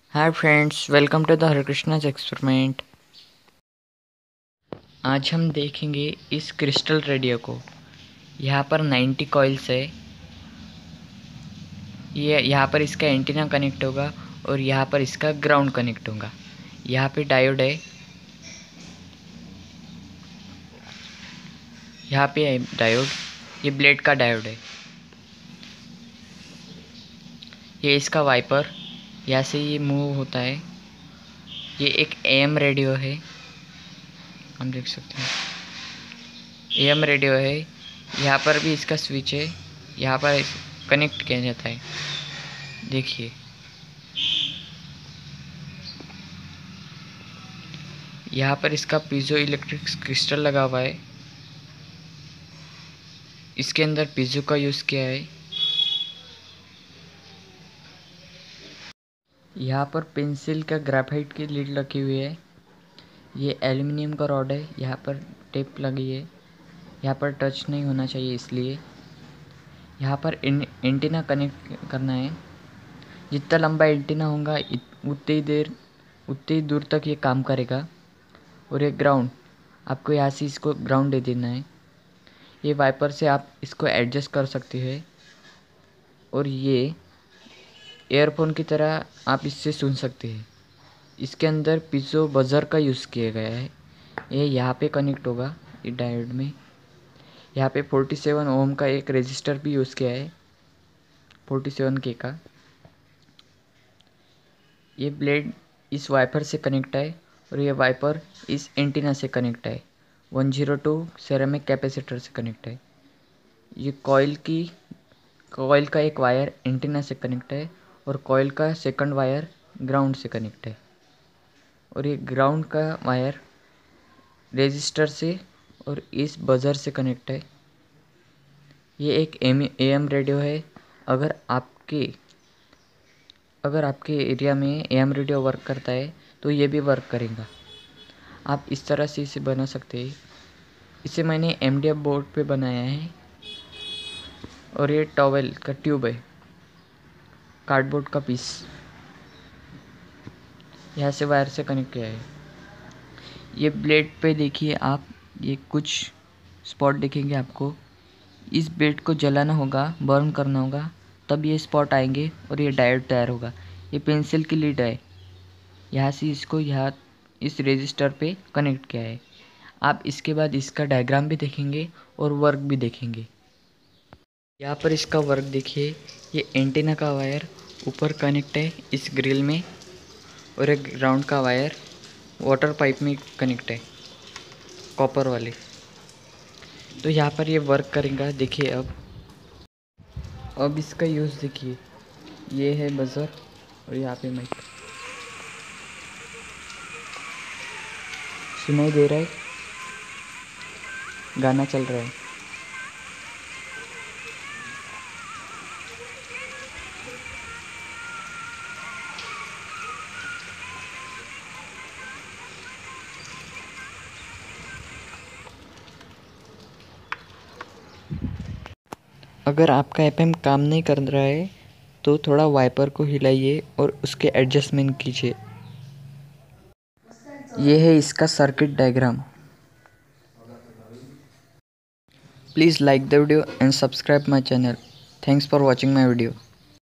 Hi friends, welcome to the Hare Krishna's experiment. आज हम देखेंगे इस क्रिस्टल रेडियो को। यहाँ पर 90 कॉइल्स है। ये यहाँ पर इसका एंटीना कनेक्ट होगा और यहाँ पर इसका ग्राउंड कनेक्ट होगा। यहाँ पे डायोड है, यहाँ पे है डायोड। ये ब्लेड का डायोड है। ये इसका वाइपर, यहाँ से ये मूव होता है। ये एक एएम रेडियो है, हम देख सकते हैं। एएम रेडियो है। यहाँ पर भी इसका स्विच है, यहाँ पर कनेक्ट किया जाता है। देखिए, यहाँ पर इसका पीजो इलेक्ट्रिक क्रिस्टल लगा हुआ है। इसके अंदर पीजो का यूज़ किया है। यहाँ पर पेंसिल का ग्रेफाइट की लीड लगी हुई है। ये एल्युमिनियम का रॉड है, यहाँ पर टेप लगी है। यहाँ पर टच नहीं होना चाहिए, इसलिए यहाँ पर एंटीना कनेक्ट करना है। जितना लंबा एंटीना होगा उतनी ही दूर तक ये काम करेगा। और ये ग्राउंड, आपको यहाँ से इसको ग्राउंड दे देना है। ये वाइपर से आप इसको एडजस्ट कर सकते हैं। और ये एयरफोन की तरह आप इससे सुन सकते हैं। इसके अंदर पीजो बजर का यूज़ किया गया है। ये यहाँ पे कनेक्ट होगा, ये डायोड में। यहाँ पे 47 ओम का एक रेजिस्टर भी यूज़ किया है, 47K का। ये ब्लेड इस वाइपर से कनेक्ट है और ये वाइपर इस एंटीना से कनेक्ट है। 102 सेरेमिक कैपेसिटर से कनेक्ट है। ये कॉइल का एक वायर एंटीना से कनेक्ट है और कॉइल का सेकंड वायर ग्राउंड से कनेक्ट है। और ये ग्राउंड का वायर रेजिस्टर से और इस बजर से कनेक्ट है। ये एक एएम रेडियो है। अगर आपके एरिया में एएम रेडियो वर्क करता है तो ये भी वर्क करेगा। आप इस तरह से इसे बना सकते हैं। इसे मैंने एमडीएफ बोर्ड पे बनाया है। और ये टॉवेल का ट्यूब है, कार्डबोर्ड का पीस, यहाँ से वायर से कनेक्ट किया है। ये ब्लेड पे देखिए आप, ये कुछ स्पॉट दिखेंगे आपको। इस ब्लेड को जलाना होगा, बर्न करना होगा, तब ये स्पॉट आएंगे और ये डायोड तैयार होगा। ये पेंसिल की लीड है, यहाँ से इसको यहाँ इस रेजिस्टर पे कनेक्ट किया है। आप इसके बाद इसका डायग्राम भी देखेंगे और वर्क भी देखेंगे। यहाँ पर इसका वर्क देखिए। ये एंटीना का वायर ऊपर कनेक्ट है इस ग्रिल में और एक ग्राउंड का वायर वाटर पाइप में कनेक्ट है, कॉपर वाले। तो यहाँ पर ये वर्क करेगा। देखिए अब इसका यूज़ देखिए। ये है बजर और यहाँ पे माइक। सुनाई दे रहा है, गाना चल रहा है। अगर आपका एफएम काम नहीं कर रहा है तो थोड़ा वाइपर को हिलाइए और उसके एडजस्टमेंट कीजिए। ये है इसका circuit diagram. Please like the video and subscribe my channel. Thanks for watching my video.